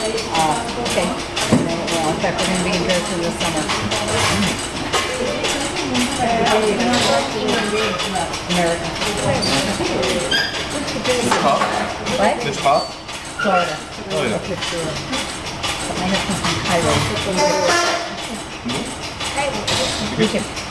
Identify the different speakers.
Speaker 1: Okay. Well, in fact, we're going to be in there through the summer. America.
Speaker 2: Which part?
Speaker 1: What?
Speaker 2: Which part?
Speaker 1: Florida.
Speaker 2: Oh yeah.
Speaker 1: Okay, sure. My husband's from Cairo. Egypt.